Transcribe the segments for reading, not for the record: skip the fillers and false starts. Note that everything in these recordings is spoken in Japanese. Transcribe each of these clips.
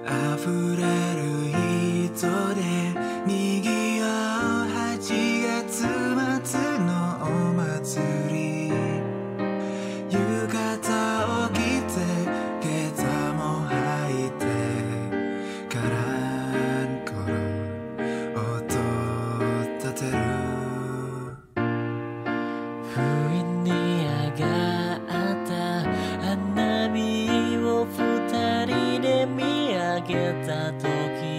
溢れる人で賑わう8月末のお祭り、浴衣を着て下駄も履いてカランコロ音立てる。 不意に上がった花火を二人で見上げた時、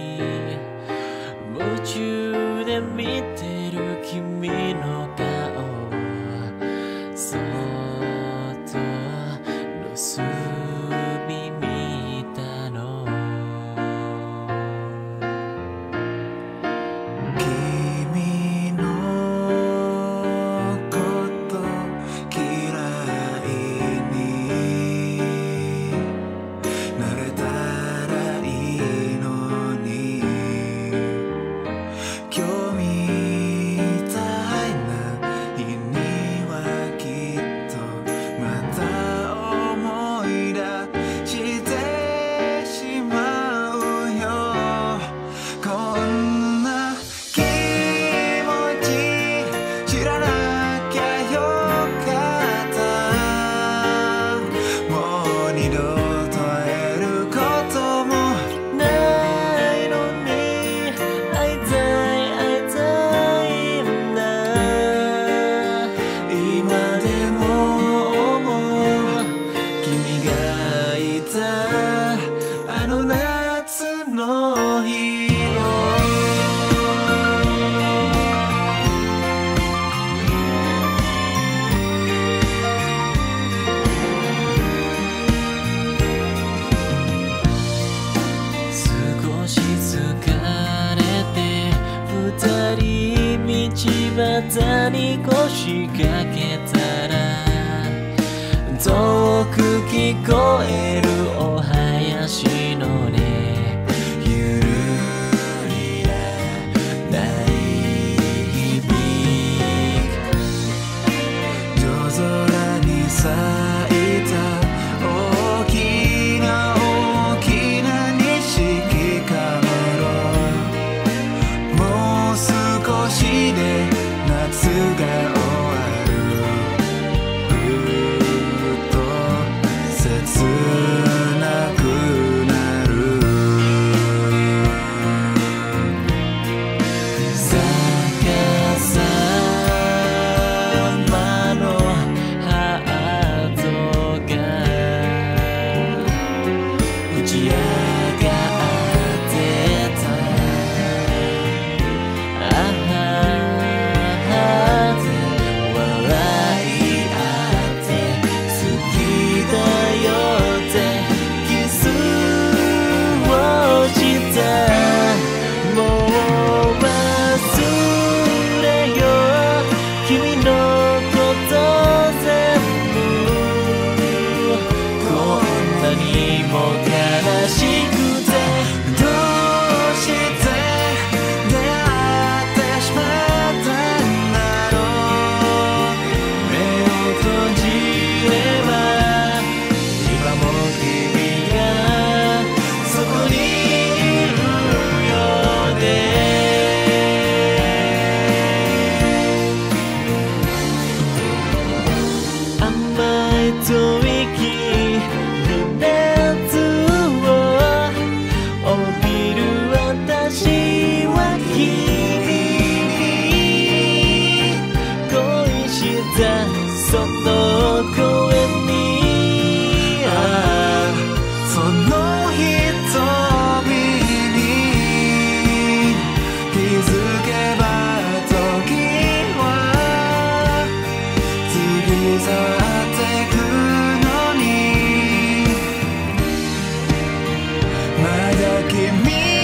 夢中で見てる君の顔、そっと盗み見たの。 君のこと嫌いになれたらいいのに、今日みたいな日にはきっとまた思い出してしまうよ。こんな気持ち知らなきゃよかった。もう二度と会えることもないのに会いたいんだ。 今でも思う君がいたあの夏の日を。 少し疲れて二人道端に腰掛けたら、遠く聞こえるお囃子の音、ゆるり鳴り響く。 夜空に咲いた大きな大きな錦かまろ、もう少しで夏が終わる。ふっと切なくなる。逆さまのハートが打ち上がってた。あはで笑い合って好きだよってキスをした。もう忘れよ君のこと全部、こんなにも悲しくて。どうして出会ってしまったんだろう。目を閉じれば今も君がそこにいるようで。 甘い吐息に熱を帯びる私は君に恋した。その声にその瞳に気づけば時は過ぎ去ってくのに、まだ君